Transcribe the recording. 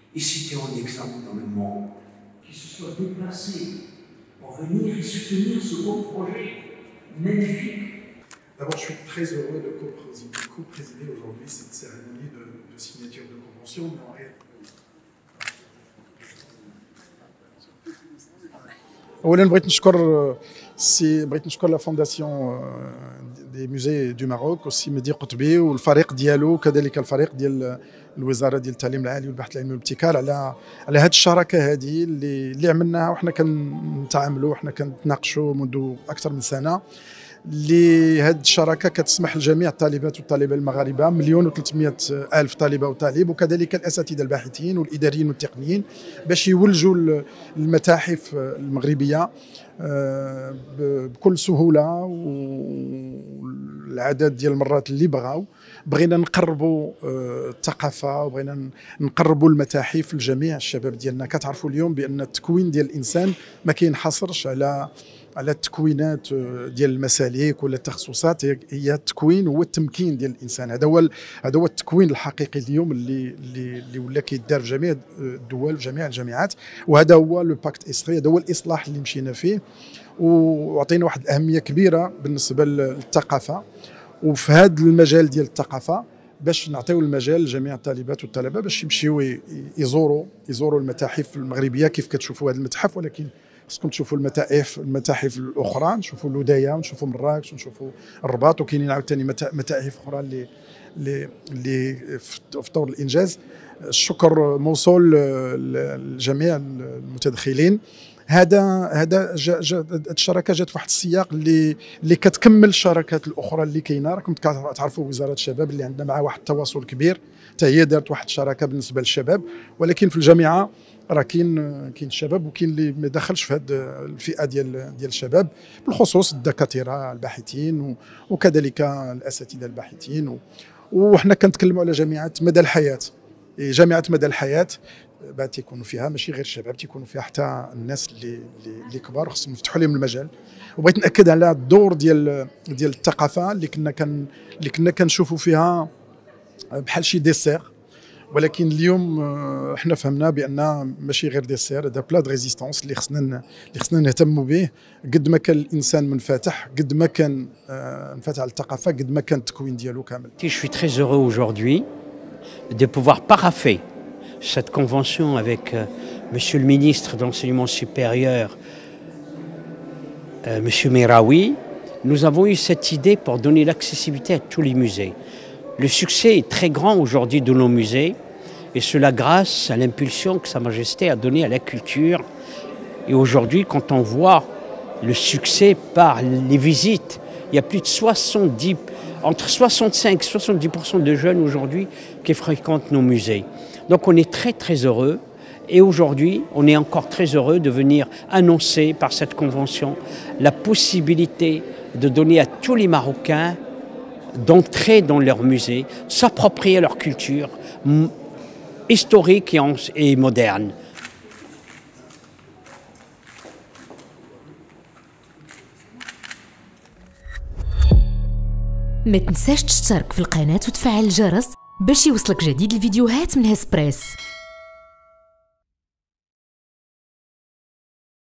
et citer en exemple dans le monde, qui se soient déplacés pour venir et soutenir ce beau projet magnifique. D'abord, je suis très heureux de co-présider aujourd'hui cette cérémonie de signature de convention. أولاً بغيت نشكر لا فونداسيون دي موزي دو ماروك والسي مهدي قطبي والفريق ديالو وكذلك الفريق ديال الوزاره ديال التعليم العالي والبحث العلمي والابتكار على هذه الشراكه هذه اللي عملناها وحنا كنتعاملوا وحنا كنتناقشوا منذ اكثر من سنه. هذه الشراكه كتسمح لجميع الطالبات والطلبه المغاربه 1,300,000 طالبه وطالب وكذلك الاساتذه الباحثين والاداريين والتقنيين باش يولجوا المتاحف المغربيه بكل سهوله والعدد ديال المرات اللي بغينا نقربوا الثقافه وبغينا نقربوا المتاحف لجميع الشباب ديالنا. كتعرفوا اليوم بان التكوين ديال الانسان ما كينحصرش على التكوينات ديال المسالك ولا التخصصات، هي التكوين هو التمكين ديال الانسان. هذا هو التكوين الحقيقي اليوم اللي ولا كيدار في جميع الدول في جميع الجامعات، وهذا هو لو باكت استري، هذا هو الاصلاح اللي مشينا فيه وعطينا واحد الاهميه كبيره بالنسبه للثقافه. وفي هذا المجال ديال الثقافه باش نعطيو المجال لجميع الطالبات والطلبه باش يمشيو يزوروا المتاحف المغربيه كيف كتشوفوا هذا المتحف، ولكن خصكم تشوفوا المتاحف الاخرى، نشوفوا لودايا ونشوفوا مراكش ونشوفوا الرباط، وكاينين عاوتاني متاحف اخرى اللي في طور الانجاز. الشكر موصول لجميع المتدخلين. هذا الشراكه جات في واحد السياق اللي كتكمل الشراكات الاخرى اللي كاينه. راكم تعرفوا وزاره الشباب اللي عندنا معها واحد التواصل كبير، حتى هي دارت واحد الشراكه بالنسبه للشباب، ولكن في الجامعه راه كاين الشباب وكاين اللي ما دخلش في هذه الفئه ديال الشباب، بالخصوص الدكاتره الباحثين وكذلك الاساتذه الباحثين. وحنا كنتكلموا على جامعه مدى الحياه. جامعه مدى الحياه بعد تيكونوا فيها ماشي غير الشباب، تيكونوا فيها حتى الناس اللي كبار خصهم نفتحوا لهم المجال. وبغيت ناكد على الدور ديال الثقافه اللي كنا كنشوفوا فيها بحال شي ديسير، ولكن اليوم احنا فهمنا بان ماشي غير ديسير، هذا بلا دو ريزيستونس اللي خصنا نهتموا به. قد ما كان الانسان منفتح، قد ما كان منفتح على الثقافه، قد ما كان التكوين ديالو كامل. Je suis très heureux aujourd'hui de pouvoir paraffer cette convention avec Monsieur le ministre de l'Enseignement supérieur, Monsieur Meraoui. Nous avons eu cette idée pour donner l'accessibilité à tous les musées. Le succès est très grand aujourd'hui de nos musées, et cela grâce à l'impulsion que Sa Majesté a donnée à la culture. Et aujourd'hui, quand on voit le succès par les visites, il y a plus de entre 65 et 70% de jeunes aujourd'hui qui fréquentent nos musées. Donc on est très très heureux, et aujourd'hui on est encore très heureux de venir annoncer par cette convention la possibilité de donner à tous les Marocains d'entrer dans leur musée, s'approprier leur culture historique et moderne. ما تنساش تشترك في القناة وتفعل الجرس باش يوصلك جديد الفيديوهات من هسبريس.